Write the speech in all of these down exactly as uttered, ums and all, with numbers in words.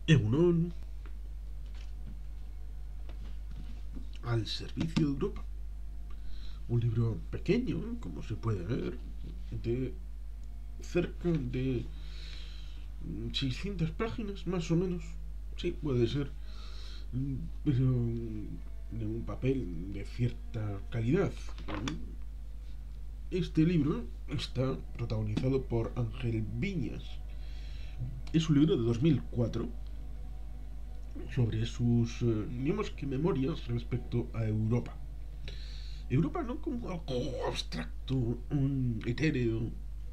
Egunon, al servicio de Europa. Un libro pequeño, como se puede ver, de cerca de seiscientas páginas, más o menos. Sí, puede ser. Pero de un papel de cierta calidad. Este libro está protagonizado por Ángel Viñas. Es un libro de dos mil cuatro sobre sus, eh, digamos que memorias respecto a Europa. Europa no como algo abstracto, un etéreo,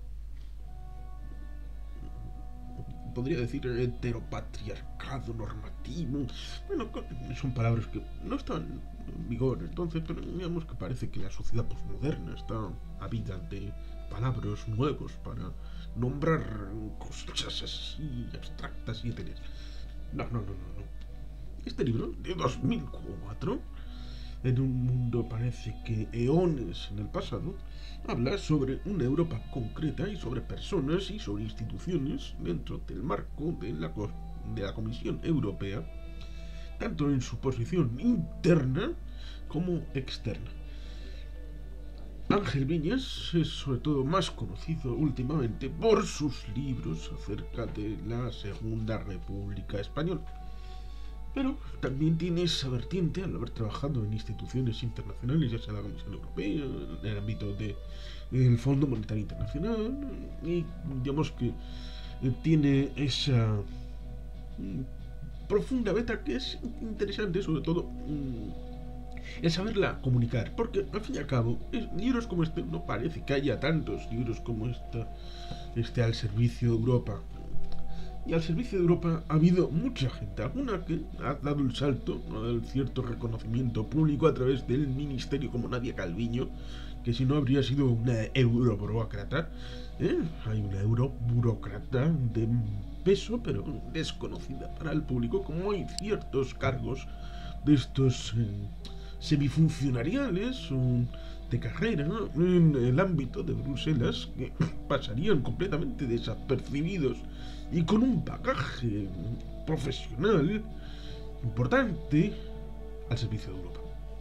podría decir heteropatriarcado normativo. Bueno, son palabras que no están en vigor entonces, pero digamos que parece que la sociedad posmoderna está ávida de palabras nuevos para nombrar cosas así abstractas y etéreas. No, no, no, no, no. Este libro, de dos mil cuatro, en un mundo parece que eones en el pasado, habla sobre una Europa concreta y sobre personas y sobre instituciones dentro del marco de la, de la Comisión Europea, tanto en su posición interna como externa. Ángel Viñas es sobre todo más conocido últimamente por sus libros acerca de la Segunda República Española. Pero también tiene esa vertiente al haber trabajado en instituciones internacionales, ya sea la Comisión Europea, en el ámbito del Fondo Monetario Internacional, y digamos que tiene esa profunda beta que es interesante, sobre todo el saberla comunicar, porque al fin y al cabo, libros como este, no parece que haya tantos libros como esta, este al servicio de Europa. Y al servicio de Europa ha habido mucha gente, alguna que ha dado el salto, ha dado el cierto reconocimiento público a través del ministerio como Nadia Calviño, que si no habría sido una euroburócrata. ¿eh? Hay una euroburócrata de peso, pero desconocida para el público, como hay ciertos cargos de estos eh, semifuncionariales o de carrera en el ámbito de Bruselas que pasarían completamente desapercibidos y con un bagaje profesional importante al servicio de Europa.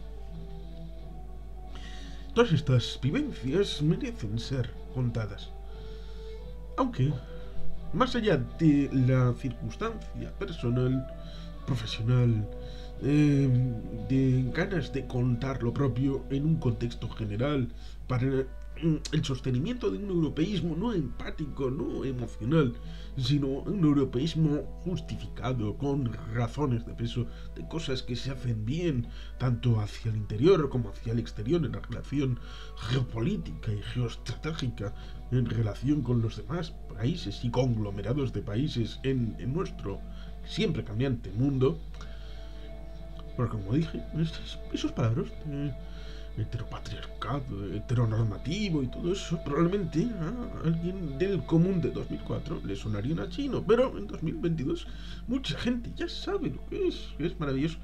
Todas estas vivencias merecen ser contadas, aunque más allá de la circunstancia personal, profesional, eh, de ganas de contar lo propio en un contexto general para el sostenimiento de un europeísmo no empático, no emocional, sino un europeísmo justificado, con razones de peso, de cosas que se hacen bien, tanto hacia el interior como hacia el exterior, en la relación geopolítica y geoestratégica, en relación con los demás países y conglomerados de países en, en nuestro siempre cambiante mundo. Porque como dije, esas, esos palabras de heteropatriarcado, heteronormativo y todo eso, probablemente a alguien del común de dos mil cuatro le sonarían a chino, pero en dos mil veintidós mucha gente ya sabe lo que es, es maravilloso.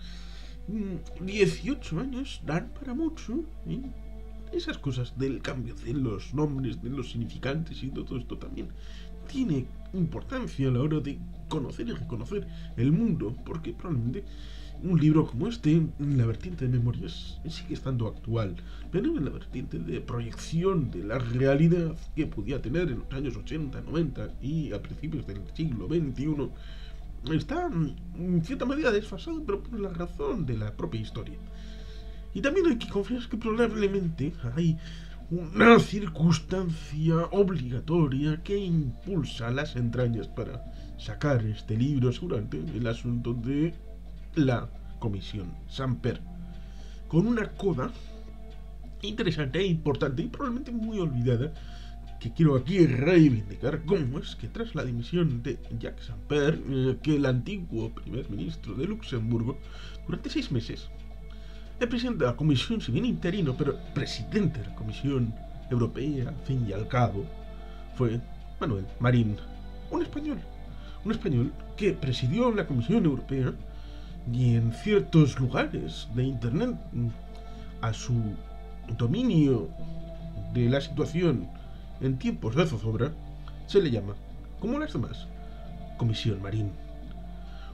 dieciocho años dan para mucho, ¿eh? Esas cosas del cambio de los nombres, de los significantes y todo esto también tiene importancia a la hora de conocer y reconocer el mundo, porque probablemente un libro como este, en la vertiente de memorias, sigue estando actual, pero en la vertiente de proyección de la realidad que podía tener en los años ochenta, noventa y a principios del siglo veintiuno, está en cierta medida desfasado, pero por la razón de la propia historia. Y también hay que confiar que probablemente hay una circunstancia obligatoria que impulsa las entrañas para sacar este libro, seguramente el asunto de la Comisión Samper, con una coda interesante e importante y probablemente muy olvidada, que quiero aquí reivindicar, como es que tras la dimisión de Jacques Samper, eh, que el antiguo primer ministro de Luxemburgo, durante seis meses, el presidente de la Comisión, si bien interino, pero presidente de la Comisión Europea, al fin y al cabo, fue Manuel Marín, un español, un español que presidió la Comisión Europea y en ciertos lugares de internet, a su dominio de la situación en tiempos de zozobra, se le llama, como las demás, Comisión Marín.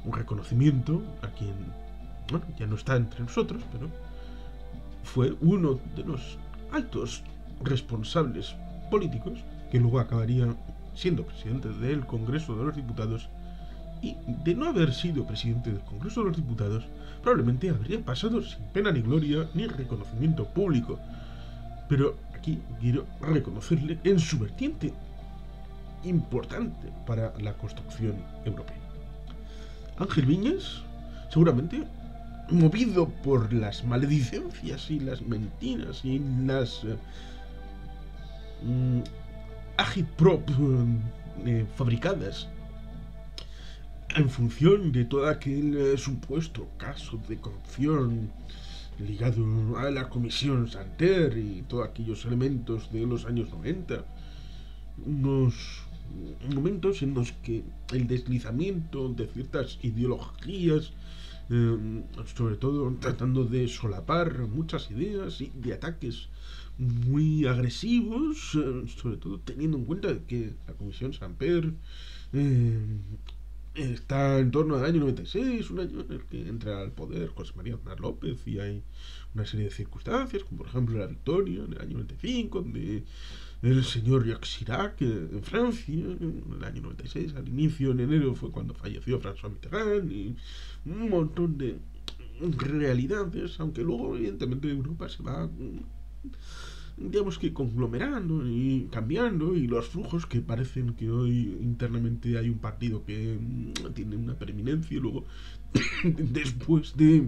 un reconocimiento a quien, bueno, ya no está entre nosotros, pero fue uno de los altos responsables políticos que luego acabaría siendo presidente del Congreso de los Diputados, y de no haber sido presidente del Congreso de los Diputados probablemente habría pasado sin pena ni gloria ni reconocimiento público. Pero aquí quiero reconocerle en su vertiente importante para la construcción europea. Ángel Viñas, seguramente movido por las maledicencias y las mentiras y las eh, mm, agitprop eh, fabricadas en función de todo aquel eh, supuesto caso de corrupción ligado a la Comisión Santer y todos aquellos elementos de los años noventa, unos momentos en los que el deslizamiento de ciertas ideologías, eh, sobre todo tratando de solapar muchas ideas y de ataques muy agresivos, eh, sobre todo teniendo en cuenta que la Comisión Santer eh, está en torno al año noventa y seis, un año en el que entra al poder José María Aznar López, y hay una serie de circunstancias, como por ejemplo la victoria en el año noventa y cinco de el señor Jacques Chirac en Francia, en el año noventa y seis, al inicio, en enero, fue cuando falleció François Mitterrand, y un montón de realidades, aunque luego evidentemente Europa se va, digamos que conglomerando y cambiando, y los flujos que parecen que hoy internamente hay un partido que tiene una preeminencia, y luego después de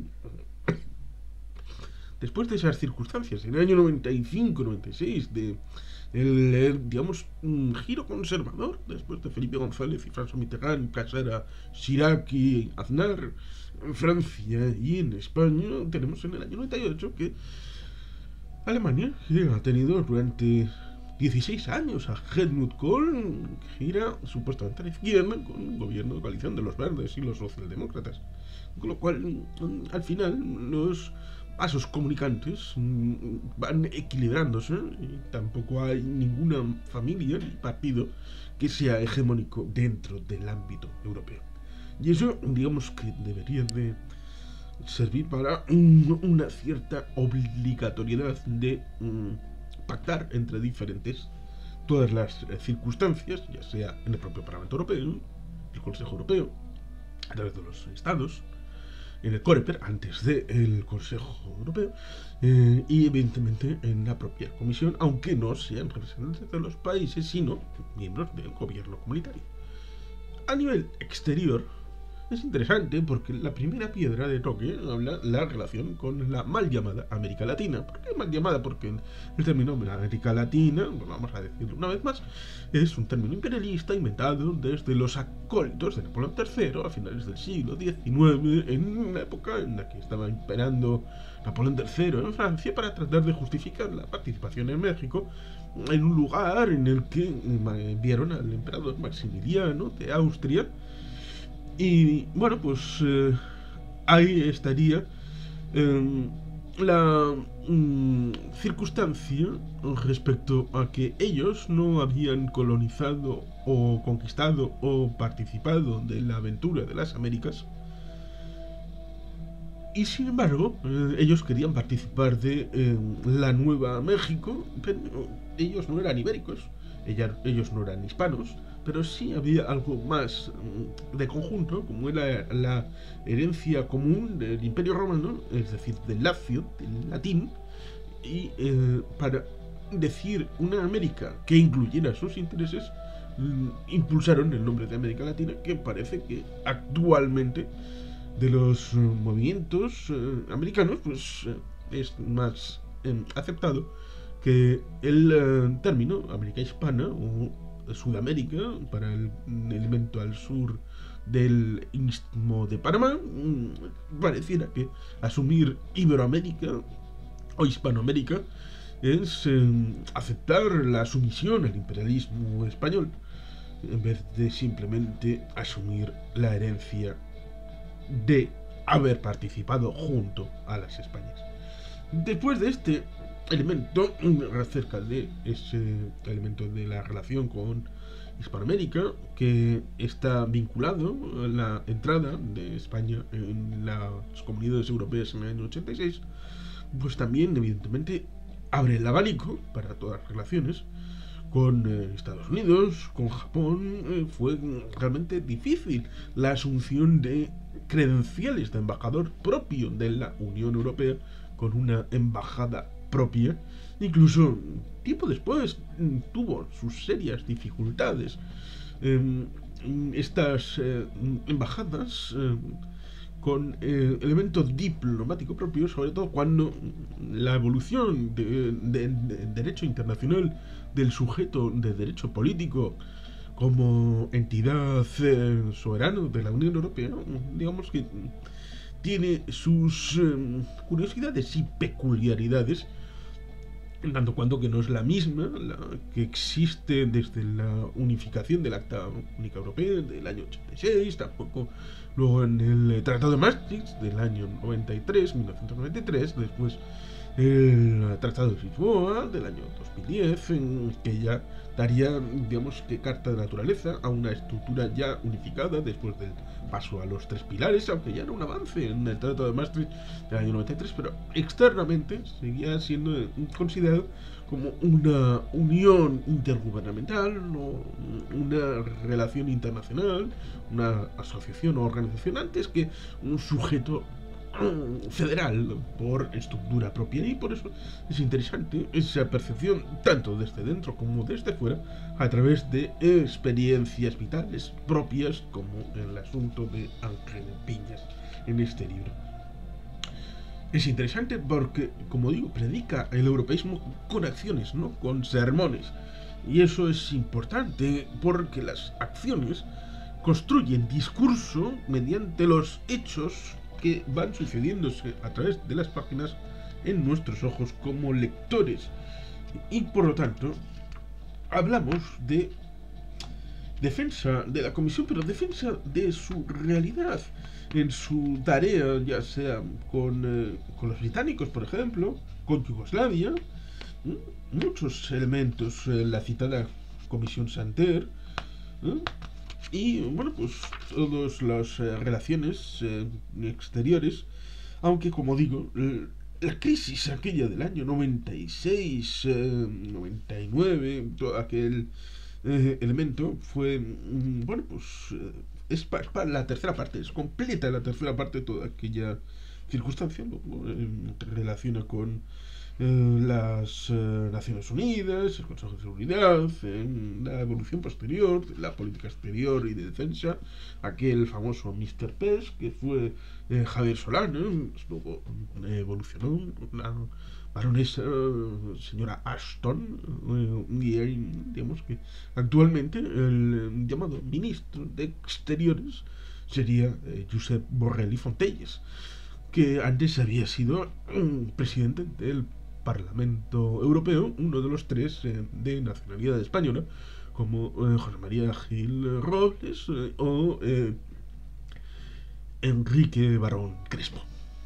después de esas circunstancias, en el año noventa y cinco noventa y seis, de el, el, digamos, un giro conservador, después de Felipe González y François Mitterrand, pasar a Chirac y Aznar en Francia, y en España tenemos en el año noventa y ocho que Alemania, que ha tenido durante dieciséis años a Helmut Kohl, que gira supuestamente a la izquierda con un gobierno de coalición de los verdes y los socialdemócratas, con lo cual al final los vasos comunicantes van equilibrándose y tampoco hay ninguna familia ni partido que sea hegemónico dentro del ámbito europeo. Y eso, digamos que debería de servir para un, una cierta obligatoriedad de um, pactar entre diferentes todas las eh, circunstancias, ya sea en el propio Parlamento Europeo, el Consejo Europeo, a través de los Estados, en el Coreper, antes del Consejo Europeo, eh, y evidentemente en la propia Comisión, aunque no sean representantes de los países, sino miembros del gobierno comunitario. A nivel exterior, es interesante porque la primera piedra de toque habla la relación con la mal llamada América Latina. ¿Por qué mal llamada? Porque el término América Latina, bueno, vamos a decirlo una vez más, es un término imperialista inventado desde los acólitos de Napoleón tercero a finales del siglo diecinueve, en una época en la que estaba imperando Napoleón tercero en Francia, para tratar de justificar la participación en México, en un lugar en el que enviaron al emperador Maximiliano de Austria. Y bueno, pues eh, ahí estaría eh, la mm, circunstancia respecto a que ellos no habían colonizado o conquistado o participado de la aventura de las Américas, y sin embargo eh, ellos querían participar de eh, la Nueva México, pero ellos no eran ibéricos, ella, ellos no eran hispanos, pero sí había algo más de conjunto, como era la herencia común del Imperio Romano, es decir, del lacio, del latín, y eh, para decir una América que incluyera sus intereses, impulsaron el nombre de América Latina, que parece que actualmente de los uh, movimientos uh, americanos, pues uh, es más eh, aceptado que el uh, término América Hispana o Sudamérica, para el elemento al sur del Istmo de Panamá. Pareciera que asumir Iberoamérica o Hispanoamérica es eh, aceptar la sumisión al imperialismo español, en vez de simplemente asumir la herencia de haber participado junto a las Españas. Después de este elemento, acerca de ese elemento de la relación con Hispanoamérica, que está vinculado a la entrada de España en las comunidades europeas en el año ochenta y seis, pues también evidentemente abre el abanico para todas las relaciones con eh, Estados Unidos, con Japón. Eh, fue realmente difícil la asunción de credenciales de embajador propio de la Unión Europea con una embajada propia. Incluso tiempo después tuvo sus serias dificultades eh, estas eh, embajadas eh, con eh, elementos diplomáticos propios, sobre todo cuando la evolución de, de, de derecho internacional del sujeto de derecho político como entidad eh, soberana de la Unión Europea, digamos que tiene sus eh, curiosidades y peculiaridades, en tanto cuanto que no es la misma la que existe desde la unificación del Acta Única Europea del año ochenta y seis, tampoco luego en el Tratado de Maastricht del año noventa y tres, mil novecientos noventa y tres, después el Tratado de Lisboa del año dos mil diez, en que ya daría, digamos, que carta de naturaleza a una estructura ya unificada después del paso a los tres pilares, aunque ya era un avance en el Tratado de Maastricht del año noventa y tres, pero externamente seguía siendo considerado como una unión intergubernamental, ¿no? Una relación internacional, una asociación o organización, antes que un sujeto federal por estructura propia. Y por eso es interesante esa percepción tanto desde dentro como desde fuera, a través de experiencias vitales propias, como el asunto de Ángel Piñas en este libro. Es interesante porque, como digo, predica el europeísmo con acciones, no con sermones, y eso es importante porque las acciones construyen discurso mediante los hechos que van sucediéndose a través de las páginas en nuestros ojos como lectores. Y por lo tanto, hablamos de defensa de la Comisión, pero defensa de su realidad en su tarea, ya sea con, eh, con los británicos, por ejemplo, con Yugoslavia, ¿eh? Muchos elementos, eh, la citada Comisión Santer, ¿eh? Y bueno, pues todas las eh, relaciones eh, exteriores, aunque como digo, la crisis aquella del año noventa y seis, eh, noventa y nueve, todo aquel eh, elemento fue, mm, bueno, pues eh, es para pa la tercera parte, es completa la tercera parte de toda aquella circunstancia, ¿no? Eh, relaciona con eh, las eh, Naciones Unidas, el Consejo de Seguridad, en la evolución posterior de la política exterior y de defensa, aquel famoso mister Pez, que fue eh, Javier Solana, luego eh, evolucionó la baronesa eh, señora Ashton, eh, y eh, digamos que actualmente el eh, llamado ministro de Exteriores sería eh, Josep Borrell i Fontelles, que antes había sido um, presidente del Parlamento Europeo, uno de los tres eh, de nacionalidad española, como eh, José María Gil Robles eh, o eh, Enrique Barón Crespo.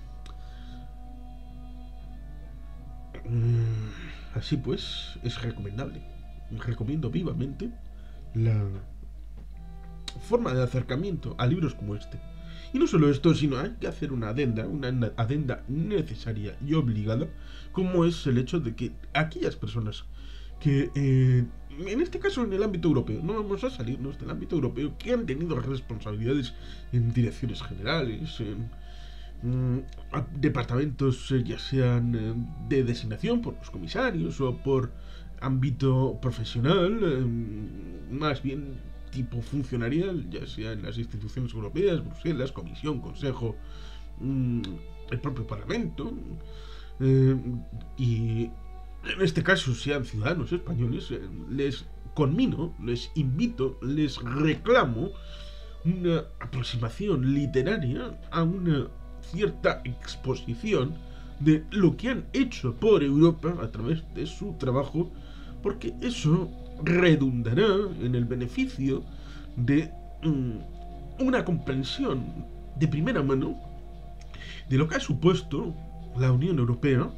Mm, así pues, es recomendable. Recomiendo vivamente la forma de acercamiento a libros como este. Y no solo esto, sino hay que hacer una adenda, una adenda necesaria y obligada, como es el hecho de que aquellas personas que, eh, en este caso en el ámbito europeo, no vamos a salirnos del ámbito europeo, que han tenido responsabilidades en direcciones generales, en mm, departamentos, eh, ya sean eh, de designación por los comisarios o por ámbito profesional, eh, más bien tipo funcionarial, ya sea en las instituciones europeas, Bruselas, Comisión, Consejo, mmm, el propio Parlamento, eh, y en este caso sean ciudadanos españoles, eh, les conmino, les invito, les reclamo una aproximación literaria a una cierta exposición de lo que han hecho por Europa a través de su trabajo, porque eso redundará en el beneficio de um, una comprensión de primera mano de lo que ha supuesto la Unión Europea,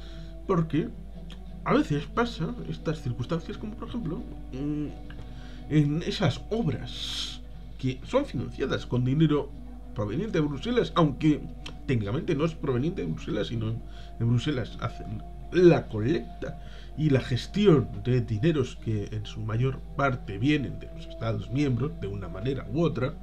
porque a veces pasa estas circunstancias, como por ejemplo um, en esas obras que son financiadas con dinero proveniente de Bruselas, aunque técnicamente no es proveniente de Bruselas, sino en Bruselas hacen la colecta y la gestión de dineros que en su mayor parte vienen de los Estados miembros, de una manera u otra,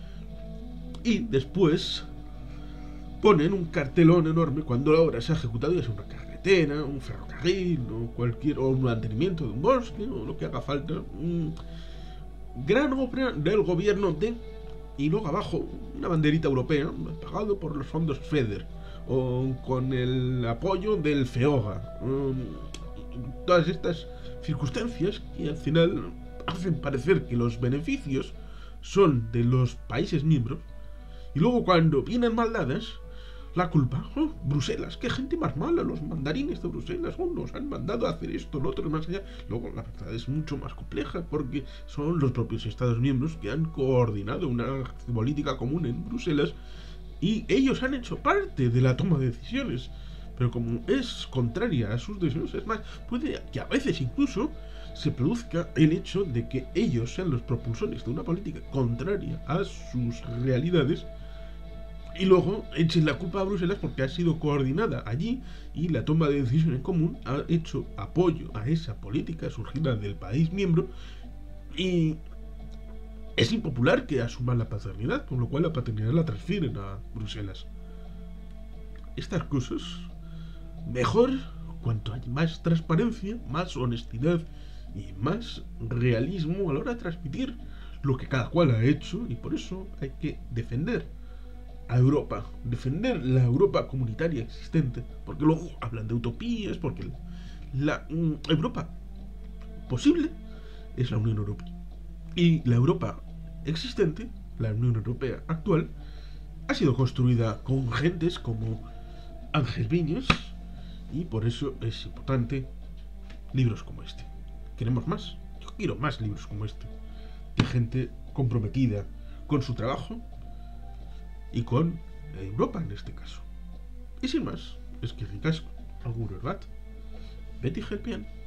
y después ponen un cartelón enorme cuando la obra se ha ejecutado, ya sea una carretera, un ferrocarril, o cualquier, o un mantenimiento de un bosque, o lo que haga falta, un gran obra del gobierno de... Y luego abajo, una banderita europea, pagado por los fondos FEDER, o con el apoyo del FEOGA. Um, todas estas circunstancias que al final hacen parecer que los beneficios son de los países miembros, y luego cuando vienen mal dadas, la culpa, oh, Bruselas, qué gente más mala, los mandarines de Bruselas, oh, nos han mandado a hacer esto, lo otro, más allá. Luego la verdad es mucho más compleja porque son los propios Estados miembros que han coordinado una política común en Bruselas y ellos han hecho parte de la toma de decisiones. Pero como es contraria a sus decisiones, es más, puede que a veces incluso se produzca el hecho de que ellos sean los propulsores de una política contraria a sus realidades y luego echen la culpa a Bruselas porque ha sido coordinada allí y la toma de decisión en común ha hecho apoyo a esa política surgida del país miembro y es impopular que asuman la paternidad, con lo cual la paternidad la transfieren a Bruselas. Estas cosas, mejor cuanto hay más transparencia, más honestidad y más realismo a la hora de transmitir lo que cada cual ha hecho, y por eso hay que defender a Europa, defender la Europa comunitaria existente, porque luego hablan de utopías, porque la mm, Europa posible es la Unión Europea y la Europa existente, la Unión Europea actual, ha sido construida con gentes como Ángel Viñas y por eso es importante libros como este. ¿Queremos más? Yo quiero más libros como este, de gente comprometida con su trabajo y con Europa en este caso. Y sin más, es que ricasco, algún bat, Betty Helpian.